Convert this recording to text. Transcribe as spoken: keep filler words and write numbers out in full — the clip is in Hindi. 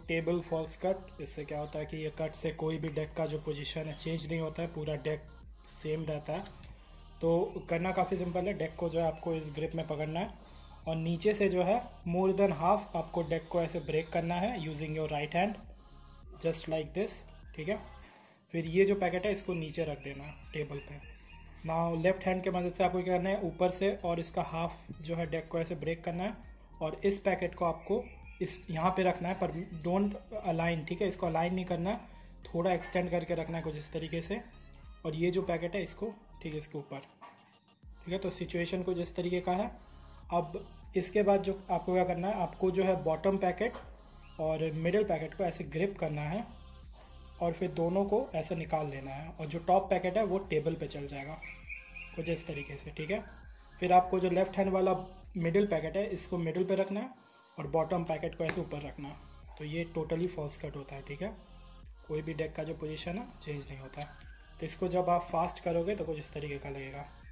टेबल फॉल्स कट, इससे क्या होता है कि ये कट से कोई भी डेक का जो पोजीशन है चेंज नहीं होता है, पूरा डेक सेम रहता है। तो करना काफ़ी सिंपल है, डेक को जो है आपको इस ग्रिप में पकड़ना है और नीचे से जो है मोर देन हाफ आपको डेक को ऐसे ब्रेक करना है using your right hand, just like this, ठीक है। फिर ये जो पैकेट है इसको नीचे रख देना है टेबल पे। नाउ लेफ्ट हैंड के मदद से आपको क्या करना है, ऊपर से और इसका हाफ जो है डेक को ऐसे ब्रेक करना है और इस पैकेट को आपको इस यहाँ पे रखना है, पर डोंट अलाइन, ठीक है, इसको अलाइन नहीं करना, थोड़ा एक्सटेंड करके रखना है कुछ इस तरीके से। और ये जो पैकेट है इसको ठीक है इसके ऊपर, ठीक है। तो सिचुएशन कुछ इस तरीके का है। अब इसके बाद जो आपको क्या करना है, आपको जो है बॉटम पैकेट और मिडिल पैकेट को ऐसे ग्रिप करना है और फिर दोनों को ऐसे निकाल लेना है और जो टॉप पैकेट है वो टेबल पे चल जाएगा कुछ इस तरीके से, ठीक है। फिर आपको जो लेफ्ट हैंड वाला मिडिल पैकेट है इसको मिडिल पे रखना है और बॉटम पैकेट को ऐसे ऊपर रखना है। तो ये टोटली फॉल्स कट होता है, ठीक है। कोई भी डेक का जो पोजीशन है चेंज नहीं होता। तो इसको जब आप फास्ट करोगे तो कुछ इस तरीके का लगेगा।